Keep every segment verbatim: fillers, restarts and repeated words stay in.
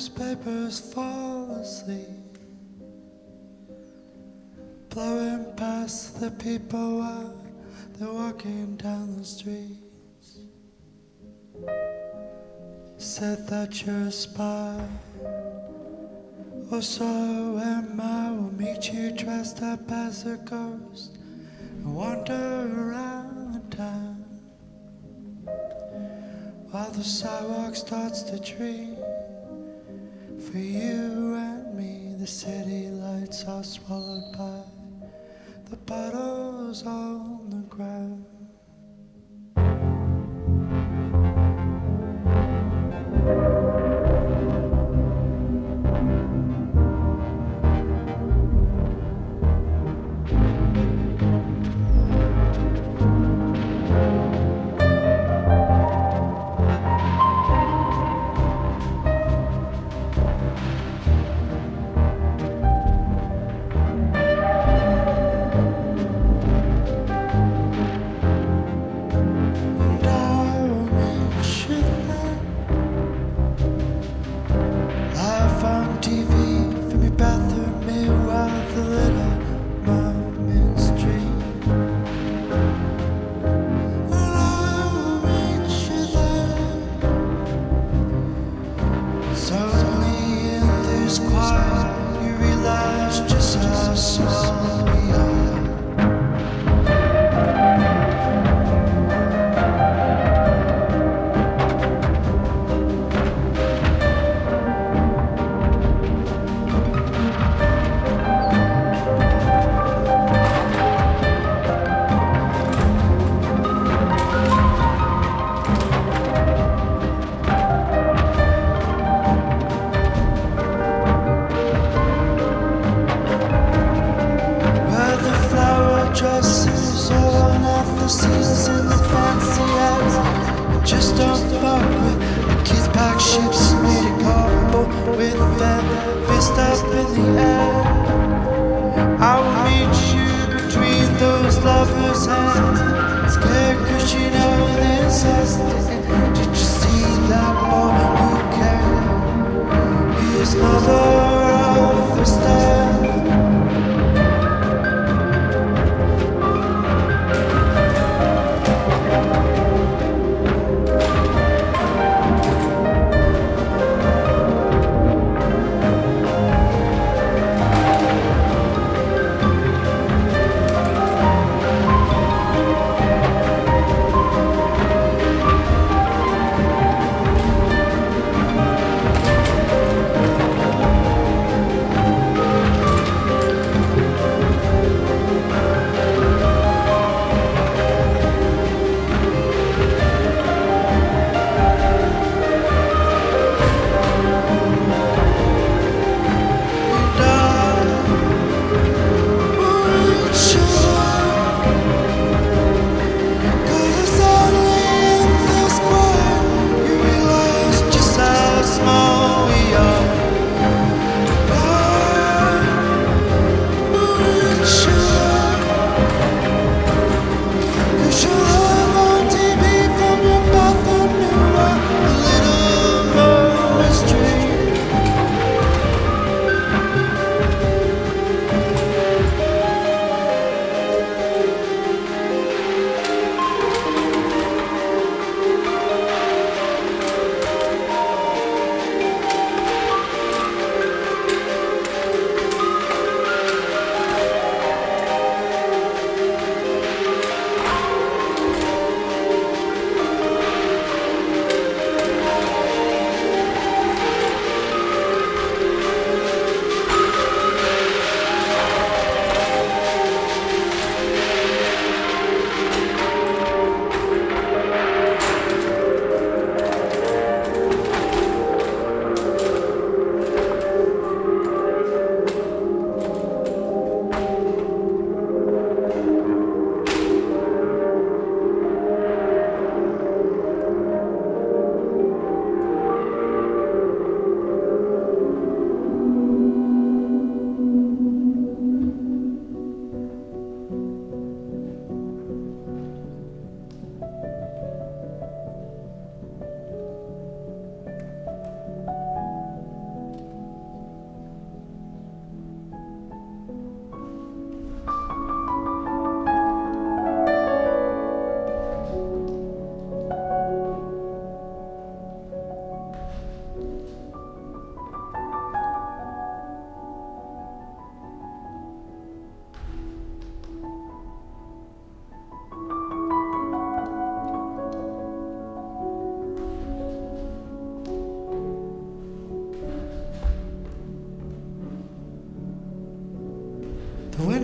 newspapers fall asleep, blowing past the people while they're walking down the streets. Said that you're a spy, or so am I. Will meet you dressed up as a ghost and wander around the town while the sidewalk starts to dream. For you and me, the city lights are swallowed by the bottles on the ground.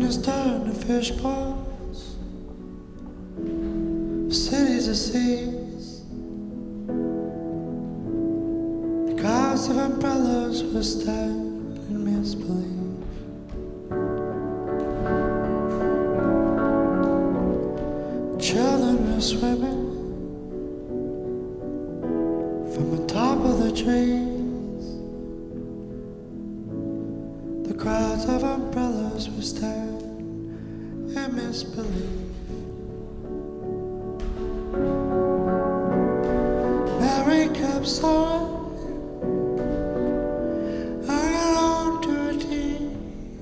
Happiness turned to fish balls, cities of seas. The crowds of umbrellas were staring in misbelief. Children were swimming from the top of the trees. The crowds of umbrellas were staring in misbelief. Mary kept sawing, hanging on to a tea,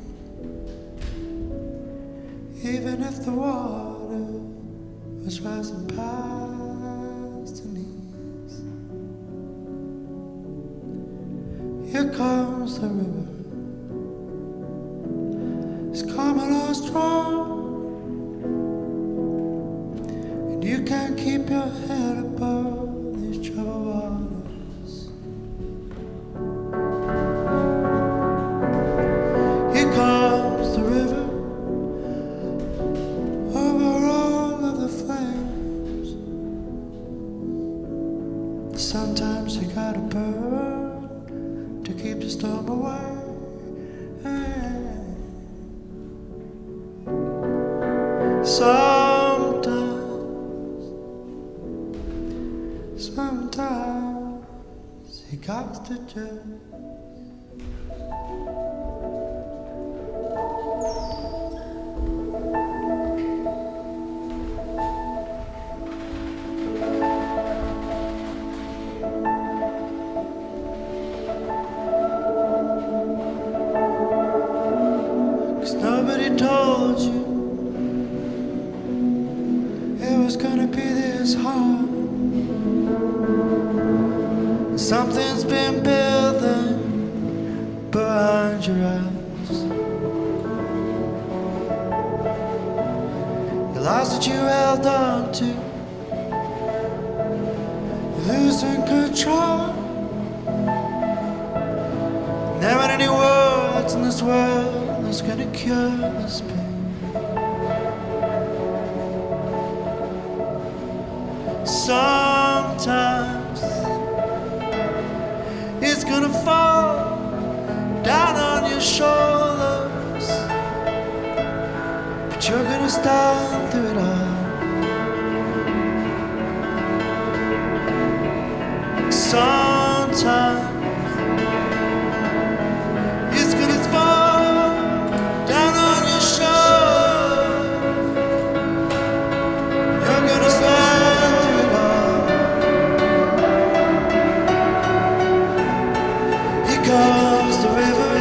even if the water was rising past her knees. Here comes the river, it's coming on strong, and you can't keep your head above these troubled waters. Here comes the river, over all of the flames. Sometimes you gotta burn to keep the storm away. Sometimes, sometimes you got to just nobody told you it was gonna be this hard. Something's been building behind your eyes. You lost what you held on to, you're losing control. There aren't any words in this world that's gonna cure this pain. Sometimes it's gonna fall down on your shoulders, but you're gonna stand through it all. Sometimes it's gonna fall down on your shoulders, you're gonna stand through it all. Here comes the river,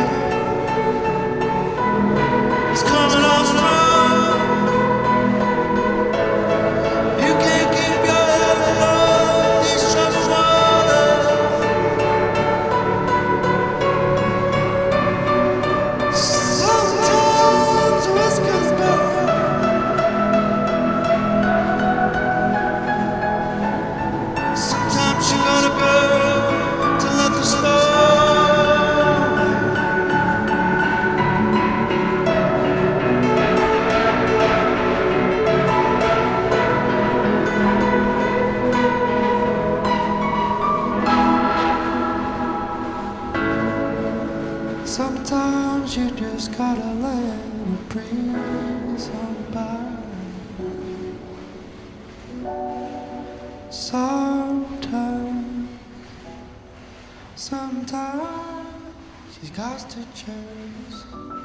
it's coming on strong. You can't keep your head above these troubled waters. Sometimes the west gonna burn, sometimes you gotta burn to let the storm. Sometimes you just gotta let it breeze on by. Sometimes, sometimes you got to choose.